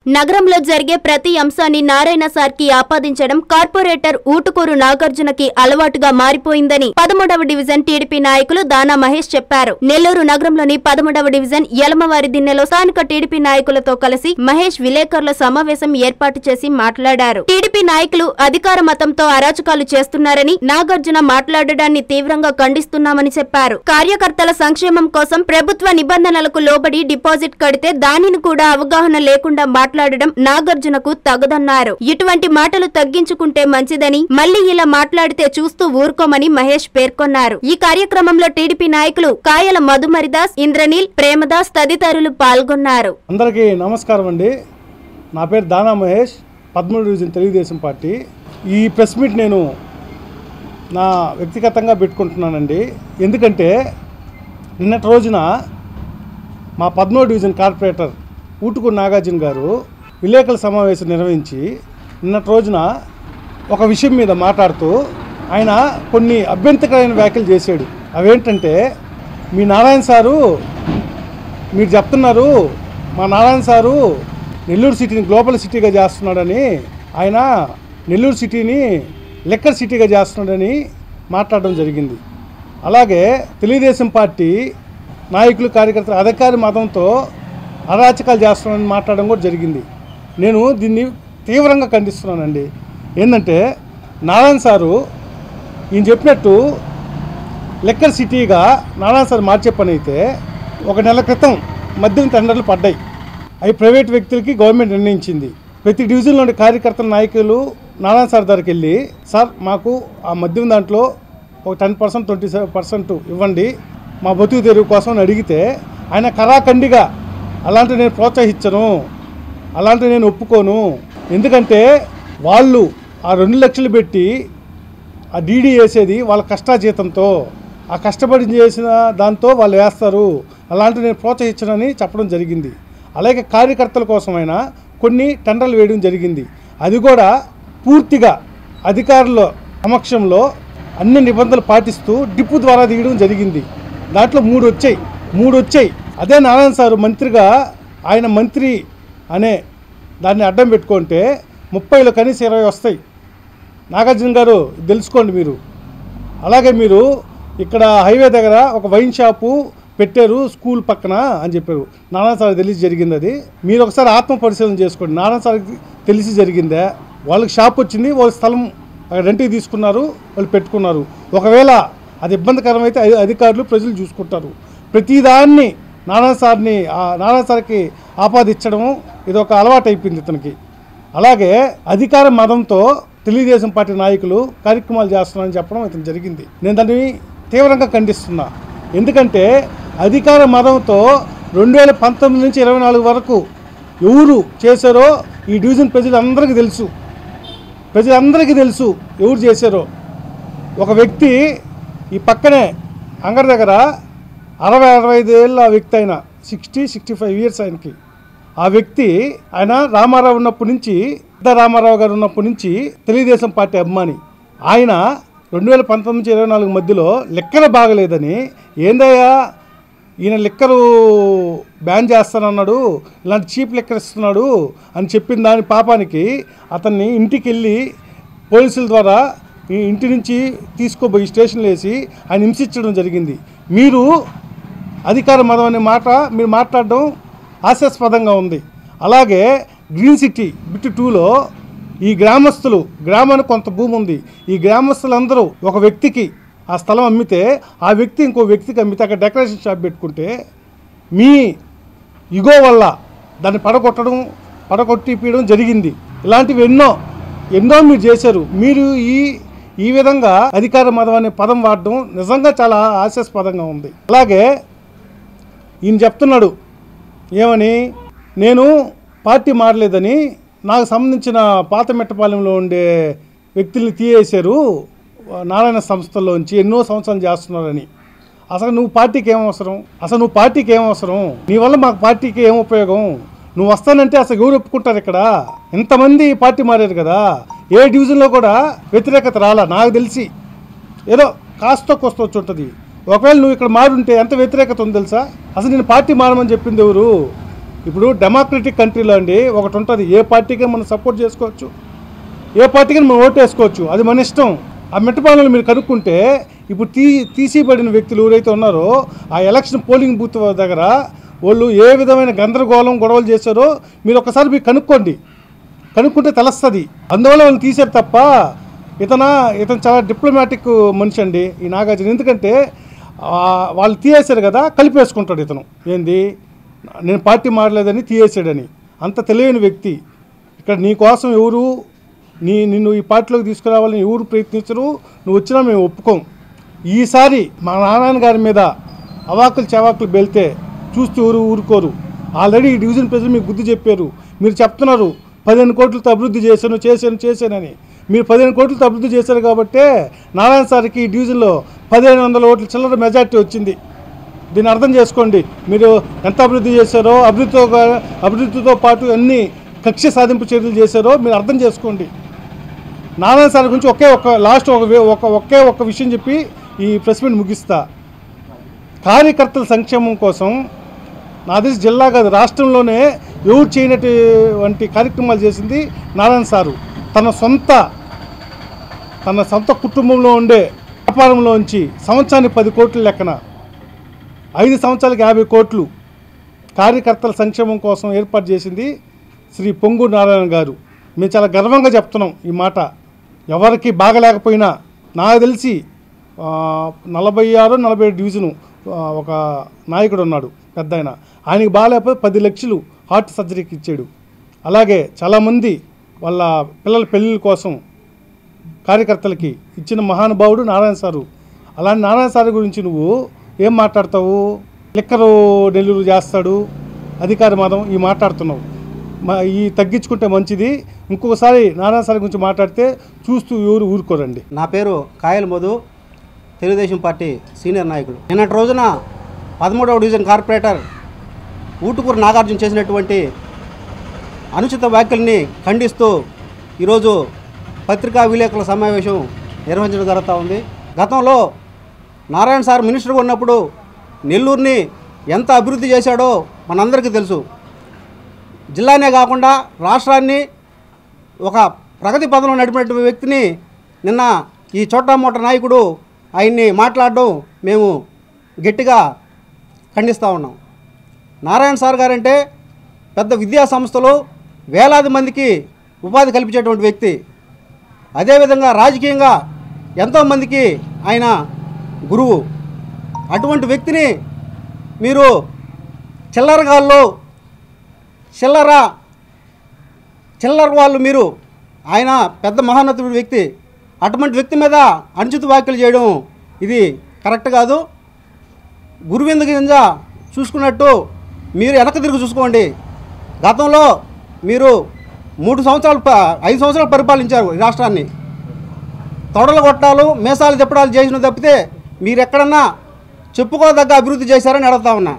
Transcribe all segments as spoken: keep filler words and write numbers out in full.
నగరంలో జరిగే ప్రతి అంశాన్ని నారాయణ సార్ కి ఆపాదించడం కార్పొరేటర్ ఊటుకూరు నాగార్జునకి అలవాటుగా మారిపోయిందని పదమూడవ డివిజన్ టీడీపీ నాయకులు దానా మహేష్ చెప్పారు. నెల్లూరు నగరంలోని పదమూడవ డివిజన్ యలమవారి దిన్నెలో స్థానిక టీడీపీ నాయకులతో కలిసి మహేష్ విలేకరుల సమావేశం ఏర్పాటు చేసి మాట్లాడారు. టీడీపీ నాయకులు అధికార మతంతో అరాచకాలు చేస్తున్నారని, నాగార్జున మాట్లాడడాన్ని తీవ్రంగా ఖండిస్తున్నామని చెప్పారు. కార్యకర్తల సంక్షేమం కోసం ప్రభుత్వ నిబంధనలకు లోబడి డిపాజిట్ కడితే దానిని కూడా అవగాహన లేకుండా మాట్లాడడం నాగార్జునకు తగదన్నారు. ఇటువంటి మాటలు తగ్గించుకుంటే మంచిదని, మళ్లీ ఇలా మాట్లాడితే చూస్తూ ఊరుకోమని మహేష్ పేర్కొన్నారు. ఈ కార్యక్రమంలో టీడీపీ నాయకులు కాయల మధుమరిదాస్, ఇంద్రనీల్, ప్రేమదాస్ తదితరులు పాల్గొన్నారు. అందరికీ నమస్కారం అండి. నా పేరు దానా మహేష్, పదమూడు డివిజన్ తెలుగుదేశం పార్టీ. ఈ ప్రెస్ మీట్ నేను నా వ్యక్తిగతంగా పెట్టుకుంటున్నానండి. ఎందుకంటే నిన్నటి రోజున మా పదమూడు డివిజన్ కార్పొరేటర్ ఊటుకూరు నాగార్జున గారు విలేకరుల సమావేశం నిర్వహించి నిన్నటి రోజున ఒక విషయం మీద మాట్లాడుతూ ఆయన కొన్ని అభ్యంతరకరమైన వ్యాఖ్యలు చేశాడు. అవేంటంటే, మీ నారాయణ సారు మీరు చెప్తున్నారు మా నారాయణ సారు నెల్లూరు సిటీని గ్లోబల్ సిటీగా చేస్తున్నాడని, ఆయన నెల్లూరు సిటీని లిక్కర్ సిటీగా చేస్తున్నాడని మాట్లాడడం జరిగింది. అలాగే తెలుగుదేశం పార్టీ నాయకులు, కార్యకర్తలు అధికార మతంతో అరాచకాలు చేస్తున్నాడని మాట్లాడడం కూడా జరిగింది. నేను దీన్ని తీవ్రంగా ఖండిస్తున్నానండి. ఏంటంటే, నారాయణ సారు ఈయన చెప్పినట్టు లిక్కర్ సిటీగా నారాయణ సార్ మార్చే పని అయితే ఒక నెల క్రితం మద్యం టెండర్లు పడ్డాయి. అవి ప్రైవేట్ వ్యక్తులకి గవర్నమెంట్ నిర్ణయించింది. ప్రతి డివిజన్లోని కార్యకర్తల నాయకులు నారాయణ సార్ దగ్గరికి వెళ్ళి, సార్ మాకు ఆ మద్యం దాంట్లో ఒక ten percent twenty seven percent ఇవ్వండి మా బతుకు తెరువు కోసం అని అడిగితే ఆయన కరాఖండిగా అలాంటివి నేను ప్రోత్సహించను, అలాంటివి నేను ఒప్పుకోను, ఎందుకంటే వాళ్ళు ఆ రెండు లక్షలు పెట్టి ఆ డీడీ వేసేది వాళ్ళ కష్టాజీతంతో, ఆ కష్టపడి చేసిన దాంతో వాళ్ళు వేస్తారు, అలాంటివి నేను ప్రోత్సహించనని చెప్పడం జరిగింది. అలాగే కార్యకర్తల కోసమైనా కొన్ని టెండర్లు వేయడం జరిగింది. అది కూడా పూర్తిగా అధికారుల సమక్షంలో అన్ని నిబంధనలు పాటిస్తూ డిప్పు ద్వారా తీయడం జరిగింది. దాంట్లో మూడు వచ్చాయి మూడు వచ్చాయి అదే నారాయణ సారు మంత్రిగా, ఆయన మంత్రి అనే దాన్ని అడ్డం పెట్టుకుంటే ముప్పైలో కనీసం ఇరవై వస్తాయి. నాగార్జున గారు తెలుసుకోండి మీరు. అలాగే మీరు ఇక్కడ హైవే దగ్గర ఒక వైన్ షాపు పెట్టారు స్కూల్ పక్కన అని చెప్పారు. నారాయణ సార్ తెలిసి జరిగింది. అది మీరు ఒకసారి ఆత్మ పరిశీలన చేసుకోండి. నారాయణ సార్కి తెలిసి జరిగిందే. వాళ్ళకి షాప్ వచ్చింది, వాళ్ళ స్థలం రెంట్కి తీసుకున్నారు, వాళ్ళు పెట్టుకున్నారు. ఒకవేళ అది ఇబ్బందికరమైతే అధికారులు ప్రజలు చూసుకుంటారు. ప్రతిదాన్ని నారాయణ సార్ని నారాయణ సార్కి ఆపాదించడం ఇది ఒక అలవాటు అయిపోయింది ఇతనికి. అలాగే అధికార మతంతో తెలుగుదేశం పార్టీ నాయకులు కార్యక్రమాలు చేస్తున్నారని చెప్పడం ఇతను జరిగింది. నేను దాన్ని తీవ్రంగా ఖండిస్తున్నా. ఎందుకంటే అధికార మతంతో రెండు వేల పంతొమ్మిది నుంచి ఇరవై నాలుగు వరకు ఎవరు చేశారో ఈ డివిజన్ ప్రజలందరికీ తెలుసు ప్రజలందరికీ తెలుసు ఎవరు చేశారో. ఒక వ్యక్తి ఈ పక్కనే అంగడి దగ్గర అరవై అరవై ఐదు ఏళ్ళ వ్యక్తి, అయిన సిక్స్టీ సిక్స్టీ ఫైవ్ ఇయర్స్ ఆయనకి. ఆ వ్యక్తి ఆయన రామారావు ఉన్నప్పటి నుంచి, పెద్ద రామారావు గారు ఉన్నప్పటి నుంచి తెలుగుదేశం పార్టీ అభిమాని. ఆయన రెండు వేల పంతొమ్మిది నుంచి ఇరవై నాలుగు మధ్యలో లిక్కర్ బాగలేదని, ఏందయ్యా ఈయన లిక్కరు బ్యాన్ చేస్తానన్నాడు, ఇలాంటి చీప్ లిక్కర్ ఇస్తున్నాడు అని చెప్పిన దాని పాపానికి అతన్ని ఇంటికి వెళ్ళి పోలీసుల ద్వారా ఈ ఇంటి నుంచి తీసుకోబోయి స్టేషన్లో వేసి ఆయన హింసించడం జరిగింది. మీరు అధికార మతం అనే మాట మీరు మాట్లాడడం హాస్యాస్పదంగా ఉంది. అలాగే గ్రీన్ సిటీ బిట్ టూలో ఈ గ్రామస్తులు, గ్రామానికి కొంత భూమి ఉంది, ఈ గ్రామస్తులందరూ ఒక వ్యక్తికి ఆ స్థలం అమ్మితే ఆ వ్యక్తి ఇంకో వ్యక్తికి అమ్మితే అక్కడ డెకరేషన్ షాప్ పెట్టుకుంటే మీ ఇగో వల్ల దాన్ని పడగొట్టడం పడగొట్టిపీయడం జరిగింది. ఇలాంటివి ఎన్నో ఎన్నో మీరు చేశారు. మీరు ఈ ఈ విధంగా అధికార మతం అనే పదం వాడడం నిజంగా చాలా హాస్యాస్పదంగా ఉంది. అలాగే ఈయన చెప్తున్నాడు ఏమని, నేను పార్టీ మారలేదని, నాకు సంబంధించిన పాత మెట్టపాలెంలో ఉండే వ్యక్తుల్ని తీయేశారు నారాయణ సంస్థల్లోంచి, ఎన్నో సంవత్సరాలు చేస్తున్నారని. అసలు నువ్వు పార్టీకి ఏం అవసరం? అసలు నువ్వు పార్టీకి ఏం అవసరం? నీ వల్ల మాకు పార్టీకి ఏం ఉపయోగం? నువ్వు వస్తానంటే అసలు ఎవరు ఒప్పుకుంటారు? ఇక్కడ ఇంతమంది పార్టీ మారారు కదా, ఏ డివిజన్లో కూడా వ్యతిరేకత రాలా నాకు తెలిసి. ఏదో కాస్త కోస్త వచ్చి ఉంటుంది. ఒకవేళ నువ్వు ఇక్కడ మారుంటే ఎంత వ్యతిరేకత ఉంది తెలుసా? అసలు నేను పార్టీ మారమని చెప్పింది ఎవరు? ఇప్పుడు డెమోక్రటిక్ కంట్రీలో అండి ఒకటి ఉంటుంది, ఏ పార్టీకి మనం సపోర్ట్ చేసుకోవచ్చు, ఏ పార్టీకి మనం ఓటు వేసుకోవచ్చు, అది మన ఇష్టం. ఆ మెట్టపాలనలు మీరు కనుక్కుంటే ఇప్పుడు తీ తీసిబడిన వ్యక్తులు ఎవరైతే ఉన్నారో ఆ ఎలక్షన్ పోలింగ్ బూత్ దగ్గర వాళ్ళు ఏ విధమైన గందరగోళం గొడవలు చేశారో మీరు ఒకసారి మీరు కనుక్కోండి, కనుక్కుంటే తెలుస్తుంది. అందువల్ల వాళ్ళని తీశారు తప్ప ఇతను ఇతను చాలా డిప్లొమాటిక్ మనిషి అండి ఈ నాగార్జున. ఎందుకంటే వాళ్ళు తీయేశారు కదా, కలిపేసుకుంటాడు ఇతను. ఏంది నేను పార్టీ మారలేదని తీయేసాడని, అంత తెలియని వ్యక్తి. ఇక్కడ నీ కోసం ఎవరు నీ నిన్ను ఈ పార్టీలోకి తీసుకురావాలని ఎవరు ప్రయత్నించరు, నువ్వు వచ్చినా మేము ఒప్పుకోం. ఈసారి మా నారాయణ గారి మీద అవాకులు చవాకులు వెళ్తే చూస్తూ ఎవరు ఊరుకోరు. ఆల్రెడీ ఈ డివిజన్ ప్రజలు మీకు బుద్ధి చెప్పారు. మీరు చెప్తున్నారు పదిహేను కోట్లతో అభివృద్ధి చేశాను చేశాను చేశానని. మీరు పదిహేను కోట్లతో అభివృద్ధి చేశారు కాబట్టే నారాయణ సార్కి ఈ డివిజన్లో పదిహేను వందల ఓట్ల చిల్లర మెజార్టీ వచ్చింది. దీన్ని అర్థం చేసుకోండి. మీరు ఎంత అభివృద్ధి చేశారో, అభివృద్ధితో అభివృద్ధితో పాటు అన్ని కక్ష సాధింపు చర్యలు చేశారో మీరు అర్థం చేసుకోండి. నారాయణ సార్ గురించి ఒకే ఒక లాస్ట్ ఒక ఒక ఒకే ఒక్క విషయం చెప్పి ఈ ప్రెస్ మీట్ ముగిస్తా. కార్యకర్తల సంక్షేమం కోసం నా తెలిసి జిల్లా కాదు రాష్ట్రంలోనే ఎవరు చేయనటువంటి కార్యక్రమాలు చేసింది నారాయణ సారు. తన సొంత తన సొంత కుటుంబంలో ఉండే వ్యాపారంలోంచి సంవత్సరానికి పది కోట్ల లెక్కన ఐదు సంవత్సరాలకు యాభై కోట్లు కార్యకర్తల సంక్షేమం కోసం ఏర్పాటు చేసింది శ్రీ పొంగూరు నారాయణ గారు. మేము చాలా గర్వంగా చెప్తున్నాం ఈ మాట. ఎవరికి బాగలేకపోయినా నాకు తెలిసి నలభై ఆరు నలభై ఏడు డివిజను ఒక నాయకుడు ఉన్నాడు పెద్ద ఆయన, ఆయనకి బాగాలేకపోతే పది లక్షలు హార్ట్ సర్జరీకి ఇచ్చాడు. అలాగే చాలామంది వాళ్ళ పిల్లల పెళ్ళిళ్ళ కోసం కార్యకర్తలకి ఇచ్చిన మహానుభావుడు నారాయణ సారు. అలాంటి నారాయణ సార్ గురించి నువ్వు ఏం మాట్లాడతావు? లిక్కరు నెల్లూరు చేస్తాడు, అధికార మదం ఈ మాట్లాడుతున్నావు. ఈ తగ్గించుకుంటే మంచిది. ఇంకొకసారి నారాయణ సార్ గురించి మాట్లాడితే చూస్తూ ఎవరు ఊరుకోరండి. నా పేరు కాయల మధు, తెలుగుదేశం పార్టీ సీనియర్ నాయకుడు. నిన్నటి రోజున పదమూడవ డివిజన్ కార్పొరేటర్ ఊటుకూరు నాగార్జున చేసినటువంటి అనుచిత వ్యాఖ్యల్ని ఖండిస్తూ ఈరోజు పత్రికా విలేకరుల సమావేశం నిర్వహించడం జరుగుతూ ఉంది. గతంలో నారాయణ సార్ మినిస్టర్గా ఉన్నప్పుడు నెల్లూరుని ఎంత అభివృద్ధి చేశాడో మనందరికీ తెలుసు. జిల్లానే కాకుండా రాష్ట్రాన్ని ఒక ప్రగతి పదంలో నడిపినటువంటి వ్యక్తిని నిన్న ఈ చోటా మోటా నాయకుడు ఆయన్ని మాట్లాడడం మేము గట్టిగా ఖండిస్తూ ఉన్నాం. నారాయణ సార్ గారంటే పెద్ద విద్యా సంస్థలు వేలాది మందికి ఉపాధి కల్పించేటువంటి వ్యక్తి. అదేవిధంగా రాజకీయంగా ఎంతోమందికి ఆయన గురువు. అటువంటి వ్యక్తిని మీరు చిల్లరగాళ్ళు చిల్లర చిల్లర వాళ్ళు మీరు ఆయన పెద్ద మహోన్నతుడి వ్యక్తి. అటువంటి వ్యక్తి మీద అనుచిత వ్యాఖ్యలు చేయడం ఇది కరెక్ట్ కాదు. గురువింద కింద చూసుకున్నట్టు మీరు వెనక్కి తిరిగి చూసుకోండి. గతంలో మీరు మూడు సంవత్సరాలు ఐదు సంవత్సరాలు పరిపాలించారు ఈ రాష్ట్రాన్ని. తొడలు కొట్టాలు మేసాలు తిప్పడాలు చేసిన తప్పితే మీరు ఎక్కడన్నా చెప్పుకోదగ్గ అభివృద్ధి చేశారని అడుగుతా ఉన్నా.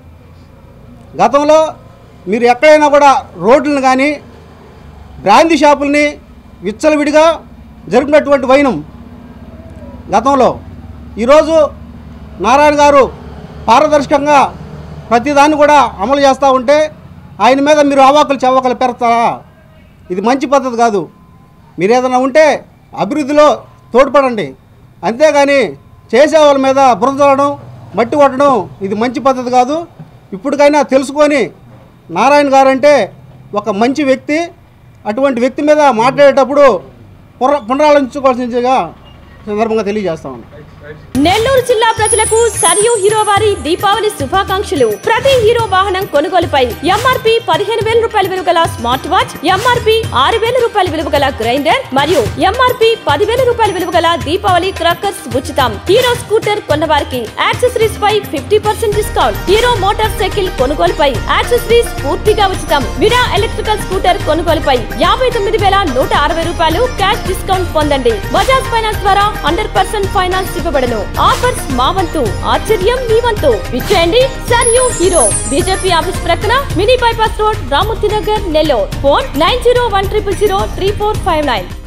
గతంలో మీరు ఎక్కడైనా కూడా రోడ్లను కానీ బ్రాందీ షాపుల్ని విచ్చలవిడిగా జరిపినటువంటి వైనం గతంలో. ఈరోజు నారాయణ గారు పారదర్శకంగా ప్రతిదాన్ని కూడా అమలు చేస్తూ ఉంటే ఆయన మీద మీరు అవాకులు చవాకులు పెడతారా? ఇది మంచి పద్ధతి కాదు. మీరు ఏదైనా ఉంటే అభివృద్ధిలో తోడ్పడండి, అంతేగాని చేసే వాళ్ళ మీద బురద చల్లడం మట్టి కొట్టడం ఇది మంచి పద్ధతి కాదు. ఇప్పటికైనా తెలుసుకొని నారాయణ గారు అంటే ఒక మంచి వ్యక్తి. అటువంటి వ్యక్తి మీద మాట్లాడేటప్పుడు పునర పునరాలోచించుకోవాల్సిందిగా సందర్భంగా తెలియజేస్తాం. నెల్లూరు జిల్లా ప్రజలకు సరియు హీరో వారి దీపావళి శుభాకాంక్షలు. ప్రతి హీరో వాహనం కొనుగోలుపై ఎంఆర్పి పదిహేను వేల రూపాయల విలువ గల స్మార్ట్ వాచ్, ఎంఆర్పి ఆరు వేల రూపాయల విలువ గల గ్రైండర్ మరియు ఎంఆర్పి పదివేల రూపాయల విలువ గల దీపావళి క్రాకర్స్ ఉచితం. హీరో స్కూటర్ కొన్నవారికి యాక్సెసరీస్ పై fifty percent discount. Hero motorcycle కొనుగోలుపై యాక్సెసరీస్ పూర్తిగా ఉచితం. విరా ఎలక్ట్రికల్ స్కూటర్ కొనుగోలుపై యాభై తొమ్మిది వేల నూట అరవై రూపాయలు క్యాష్ డిస్కౌంట్ పొందండి. బజాజ్ ఫైనాన్స్ ద్వారా హండ్రెడ్ పర్సెంట్ ఫైనాన్స్ ఇవ్వబడను. ఆఫర్స్ మా వంతు, ఆశ్చర్యం మీ వంతు. విచ్చేయండి సరియు హీరో, బీజేపీ ఆఫీస్ ప్రక్కన, mini bypass road, Ramurthy Nagar, Nellore. Phone nine zero one triple zero three four five nine.